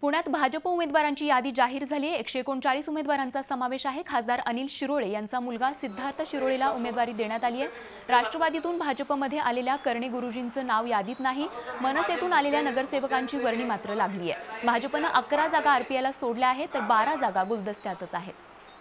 पुण्यात भाजप उमेदवारांची यादी जाहीर झाली आहे। 139 उमेदवारांचा समावेश आहे। खासदार अनिल शिरोळे यांचा मुलगा सिद्धार्थ शिरोळेला उमेदवारी देण्यात आली आहे। राष्ट्रवादीतून भाजपमध्ये आलेल्या कर्णे गुरुजींचं नाव यादीत नाही। मनसेतून आलेल्या नगरसेवकांची वर्णी मात्र लागली आहे। भाजपने 11 जागा आरपीआयला सोडल्या आहेत तर 12 जागा गुलदस्त्यातच आहेत।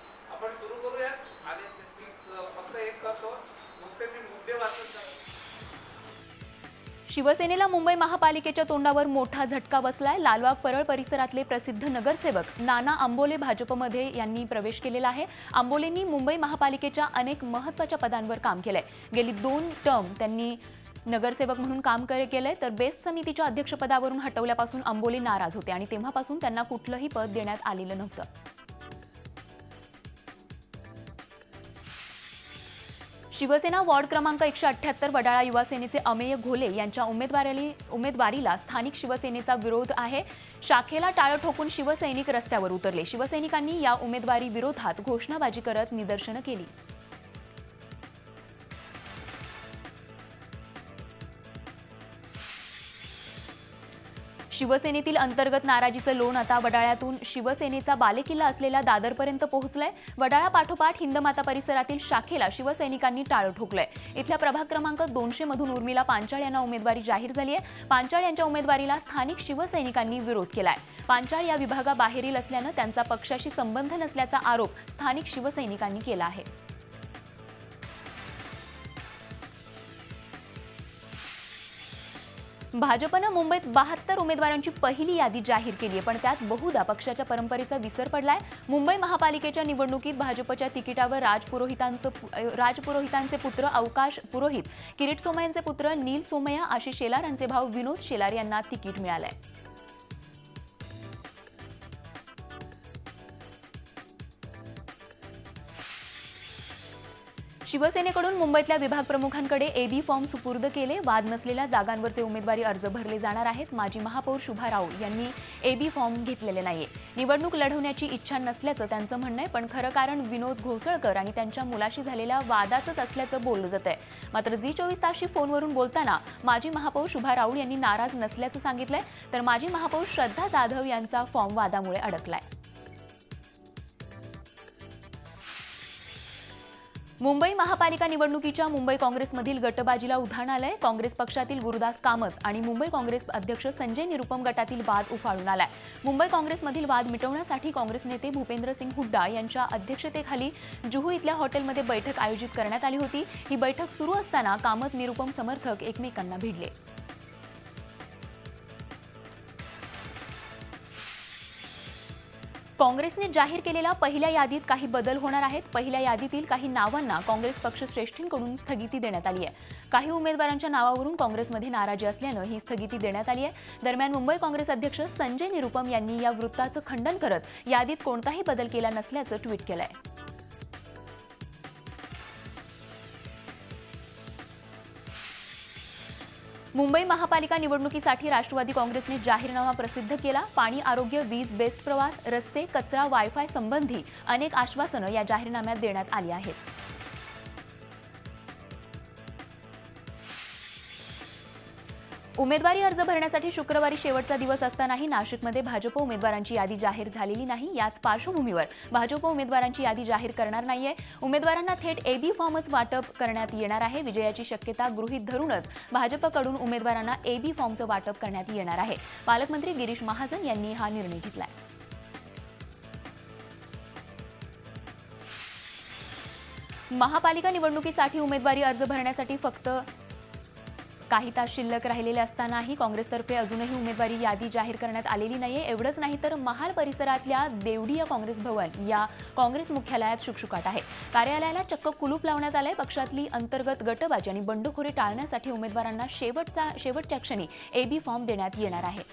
शिवसेनेला मुंबई महापालिकेच्या तोंडावर मोठा झटका बसलाय। लालबाग परळ परिसरातले प्रसिद्ध नगरसेवक नाना आंबोले भाजपमध्ये यांनी प्रवेश केलेला आहे। आंबोलेंनी मुंबई महापालिकेच्या अनेक महत्त्वाच्या पदांवर काम केलंय। गेली 2 टर्म त्यांनी नगरसेवक म्हणून काम केलंय तर बेस्ट समितीच्या अध्यक्षपदावरून हटवल्यापासून आंबोले नाराज होते आणि तेव्हापासून त्यांना कुठलंही पद देण्यात आलेलं नव्हतं। शिवसेना वॉर्ड क्रमांक 178 वडाळा युवा सेनेचे अमेय घोले यांच्या उमेदवारीला स्थानिक शिवसेनेचा विरोध आहे। शाखेला टाळं ठोकून शिवसैनिक रस्त्यावर उतरले। शिवसैनिकांनी या उमेदवारी विरोधात घोषणाबाजी करत निदर्शनं केली। शिवसेनेतील अंतर्गत नाराजीचं लोण आता वडाळ्यातून शिवसेनेचा बालेकिल्ला असलेल्या दादरपर्यंत पोहोचलंय। वडाळा पाठोपाठ हिंदमाता परिसरातील शाखेला शिवसैनिकांनी टाळं ठोकलंय। इथल्या प्रभाग क्रमांक 200 मधून उर्मिला पांचाळ यांना उमेदवारी जाहीर झाली आहे। पांचाळ यांच्या उमेदवारीला स्थानिक शिवसैनिकांनी विरोध केलाय। पांचाळ या विभागाबाहेरील असल्यानं त्यांचा पक्षाशी संबंध नसल्याचा आरोप स्थानिक शिवसैनिकांनी केला आहे। भाजपने मुंबईत 72 उमेदवारांची पहिली यादी जाहीर केली आहे, पण त्यात बहुधा पक्षाच्या परंपरेचा विसर पडलाय। मुंबई महापालिकेच्या निवडणुकीत भाजपच्या तिकिटावर राजपुरोहितांचे पुत्र अवकाश पुरोहित, किरीट सोमय्यांचे पुत्र नील सोमय्या, आशिष शेलार यांचे भाऊ विनोद शेलार यांना तिकीट मिळालंय। शिवसेनेकडून मुंबईतल्या विभाग प्रमुखांकडे एबी फॉर्म सुपूर्द केले। वाद नसलेल्या जागांवरचे उमेदवारी अर्ज भरले जाणार आहेत। माजी महापौर शुभा राऊळ यांनी एबी फॉर्म घेतलेले नाहीये। निवडणूक लढवण्याची इच्छा नसल्याचं त्यांचं म्हणणं आहे, पण खरं कारण विनोद घोसळकर आणि त्यांच्या मुलाशी झालेल्या वादाचंच असल्याचं बोललं जातंय। मात्र जी24 तासशी फोनवरून बोलताना माजी महापौर शुभा राऊळ यांनी नाराज नसल्याचं सांगितलंय, तर माजी महापौर श्रद्धा जाधव यांचा फॉर्म वादामुळे अडकलाय। मुंबई महापालिका निवडणुकीच्या मुंबई काँग्रेसमधील गटबाजीला उधाण आलंय। काँग्रेस पक्षातील गुरुदास कामत आणि मुंबई काँग्रेस अध्यक्ष संजय निरुपम गटातील वाद उफाळून आलाय। मुंबई काँग्रेसमधील वाद मिटवण्यासाठी काँग्रेस नेते भूपेंद्र सिंग हुड्डा यांच्या अध्यक्षतेखाली जुहू इथल्या हॉटेलमध्ये बैठक आयोजित करण्यात आली होती। ही बैठक सुरू असताना कामत निरुपम समर्थक एकमेकांना भिडले। काँग्रेसने जाहीर केलेल्या पहिल्या यादीत काही बदल होणार आहेत। पहिल्या यादीतील काही नावांना काँग्रेस पक्षश्रेष्ठींकडून स्थगिती देण्यात आली आहे। काही उमेदवारांच्या नावावरून काँग्रेसमध्ये नाराजी असल्यानं ही स्थगिती देण्यात आली आहे। दरम्यान मुंबई काँग्रेस अध्यक्ष संजय निरुपम यांनी या वृत्ताचं खंडन करत यादीत कोणताही बदल केला नसल्याचं ट्विट केलंय। मुंबई महापालिका निवडणुकीसाठी राष्ट्रवादी काँग्रेसने जाहीरनामा प्रसिद्ध केला। पाणी, आरोग्य, वीज, बेस्ट प्रवास, रस्ते, कचरा, वायफाय संबंधी अनेक आश्वासनं या जाहीरनाम्यात देण्यात आली आहेत। उमेदवारी अर्ज भरण्यासाठी शुक्रवारी शेवटचा दिवस असतानाही नाशिकमध्ये भाजप उमेदवारांची यादी जाहीर झालेली नाही। याच पार्श्वभूमीवर भाजप उमेदवारांची यादी जाहीर करणार नाहीये। उमेदवारांना थेट एबी फॉर्मच वाटप करण्यात येणार आहे। विजयाची शक्यता गृहीत धरूनच भाजपकडून उमेदवारांना एबी फॉर्मचं वाटप करण्यात येणार आहे। पालकमंत्री गिरीश महाजन यांनी हा निर्णय घेतलाय। महापालिका निवडणुकीसाठी उमेदवारी अर्ज भरण्यासाठी फक्त काही तास शिल्लक राहिलेले असतानाही काँग्रेसतर्फे अजूनही उमेदवारी यादी जाहीर करण्यात आलेली नाहीये। एवढंच नाही तर महाल परिसरातल्या देवडिया काँग्रेस भवन या काँग्रेस मुख्यालयात शुकशुकाट आहे। कार्यालयाला चक्क कुलूप लावण्यात आलंय। पक्षातली अंतर्गत गटबाजी आणि बंडखोरी टाळण्यासाठी उमेदवारांना शेवटच्या क्षणी एबी फॉर्म देण्यात येणार आहे।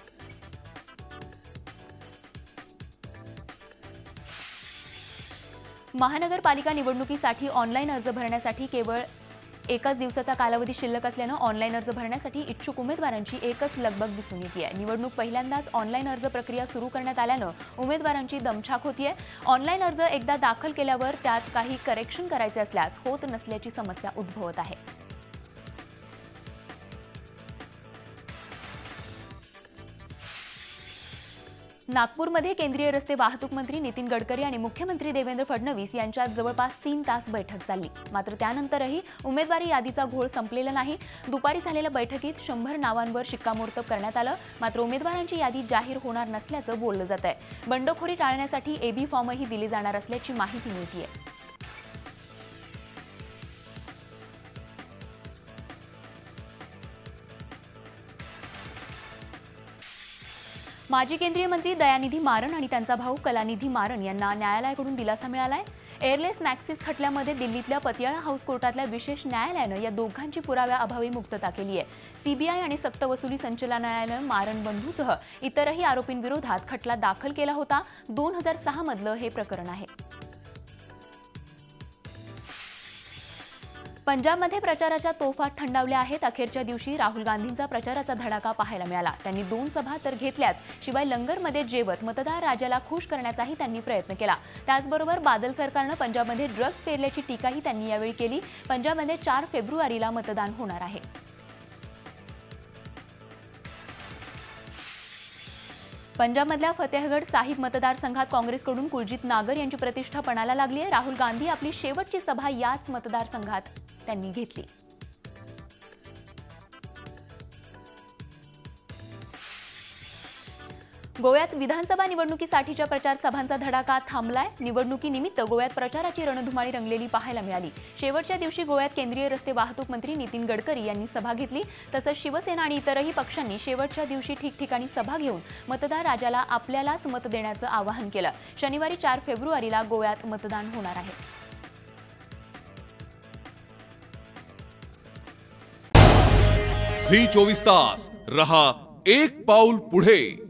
महानगरपालिका निवडणुकीसाठी ऑनलाईन अर्ज भरण्यासाठी केवळ एकाच दिवसाचा कालावधी शिल्लक असल्यानं ऑनलाईन अर्ज भरण्यासाठी इच्छुक उमेदवारांची एकच लगबग दिसून येते आहे। निवडणूक पहिल्यांदाच ऑनलाईन अर्ज प्रक्रिया सुरू करण्यात आल्यानं उमेदवारांची दमछाक होतीये। ऑनलाईन अर्ज एकदा दाखल केल्यावर त्यात काही करेक्शन करायचे असल्यास होत नसल्याची समस्या उद्भवत आहे। नागपूरमध्ये केंद्रीय रस्ते वाहतूक मंत्री नितीन गडकरी आणि मुख्यमंत्री देवेंद्र फडणवीस यांच्यात जवळपास 3 तास बैठक चालली। मात्र त्यानंतरही उमेदवारी यादीचा घोळ संपलेला नाही। दुपारी झालेल्या बैठकीत 100 नावांवर शिक्कामोर्तब करण्यात आलं। मात्र उमेदवारांची यादी जाहीर होणार नसल्याचं बोललं जात आहे। बंडखोरी टाळण्यासाठी एबी फॉर्मही दिले जाणार असल्याची माहिती मिळते आहे। माजी केंद्रीय मंत्री दयानिधी मारन आणि त्यांचा भाऊ कलानिधी मारन यांना न्यायालयाकडून दिलासा मिळालाय। एअरलेस मॅक्सिस खटल्यामध्ये दिल्लीतल्या पतियाळा हाऊस कोर्टातल्या विशेष न्यायालयानं या दोघांची पुराव्याअभावी मुक्तता केली आहे। सीबीआय आणि सक्तवसुली संचालनालयानं मारन बंधूसह इतरही आरोपींविरोधात खटला दाखल केला होता। 2006 मधलं हे प्रकरण आहे। पंजाबमध्ये प्रचाराच्या तोफा थंडावल्या आहेत। अखेरच्या दिवशी राहुल गांधींचा प्रचाराचा धडाका पाहायला मिळाला। त्यांनी 2 सभा तर घेतल्याच, शिवाय लंगरमध्ये जेवत मतदार राजाला खुश करण्याचाही त्यांनी प्रयत्न केला। त्याचबरोबर बादल सरकारनं पंजाबमध्ये ड्रग्ज पेरल्याची टीकाही त्यांनी यावेळी केली। पंजाबमध्ये 4 फेब्रुवारीला मतदान होणार आहे। पंजाबमधल्या फतेहगड साहिब मतदारसंघात काँग्रेसकडून कुलजीत नागर यांची प्रतिष्ठा पणाला लागली आहे। राहुल गांधी आपली शेवटची सभा याच मतदारसंघात त्यांनी घेतली। गोव्यात विधानसभा निवडणुकीसाठीच्या प्रचार सभांचा धडाका थांबलाय। निवडणुकीनिमित्त गोव्यात प्रचाराची रणधुमाळी रंगलेली पाहायला मिळाली। शेवटच्या दिवशी गोव्यात केंद्रीय रस्ते वाहतूक मंत्री नितीन गडकरी यांनी सभा घेतली। तसंच शिवसेना आणि इतरही पक्षांनी शेवटच्या दिवशी ठिकठिकाणी सभा घेऊन मतदार राजाला आपल्यालाच मत देण्याचं आवाहन केलं। शनिवारी 4 फेब्रुवारीला गोव्यात मतदान होणार आहे। झी 24 तास रहा एक पाऊल पुढे।